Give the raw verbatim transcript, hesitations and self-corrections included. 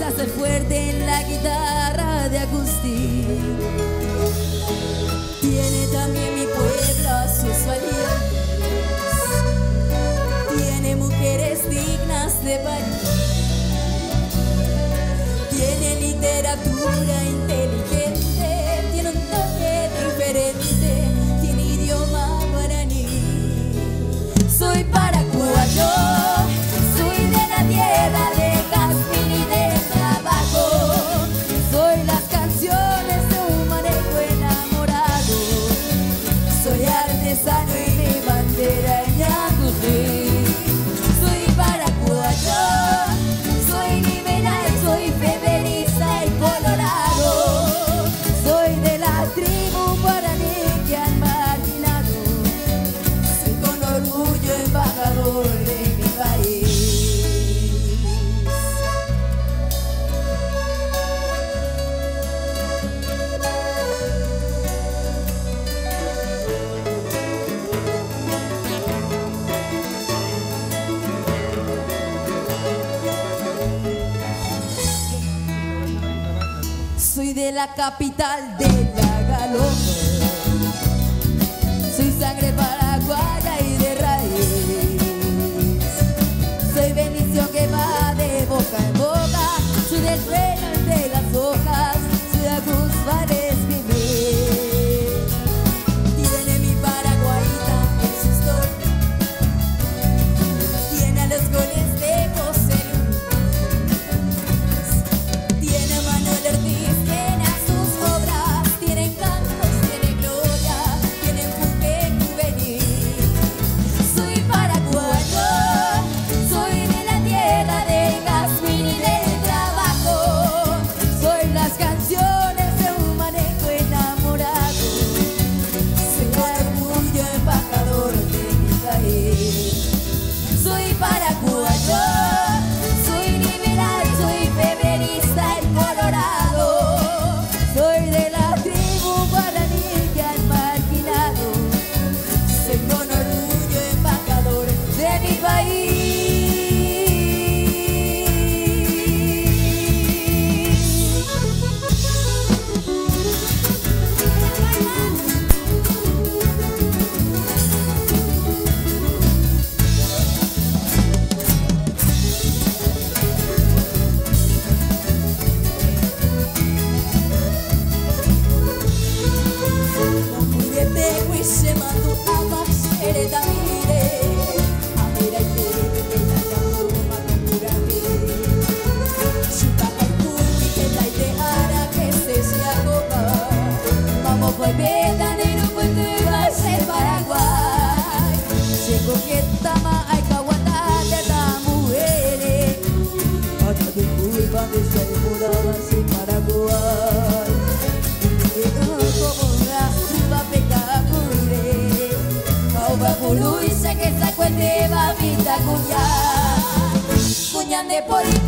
se hace fuerte en la guitarra de acústica. Tiene también mi pueblo sus valientes, tiene mujeres dignas de parir, tiene literatura inteligente, tiene un toque diferente, tiene idioma guaraní. Soy paraguayo, soy de la tierra de Jazmín y de trabajo, soy las canciones de un manejo enamorado, soy artesano y mi bandera es ñacují. Soy paraguayo, soy liberal, soy feminista y colorado, soy de la tribu guaraní que han marginado, soy con orgullo embajador de mi país. Soy de la capital de la galopa, soy sangre paraguaya y de raíz, soy bendición que va de boca en boca, soy del reino de las hojas, soy de Guzmán vivir. Tiene mi paraguayita en su historia, tiene a los goles de José Luis, tiene a Manuel Ortiz, tiene a sus obras, tiene cantos, tiene gloria, tiene empuje juvenil. Soy paraguayo, soy de la tierra de Jazmín y de trabajo, soy las canciones de un manejo enamorado, soy orgullo embajador de mi país. Soy paraguayo, soy liberal, soy feminista y colorado, soy de la tribu guaraní que han marginado, soy con orgullo embajador de mi país. Se mandó a más hereda mire, a mira y te la llamó a curarme. Chupa el cubi que la idea que se se acopa. Vamos por veda de no puede ser Paraguay. Llegó que tama hay que aguantar de la mujer. Hasta de culpa de ser morada sin Paraguay. Luisa que sacó el de babita cuña, cuñan de por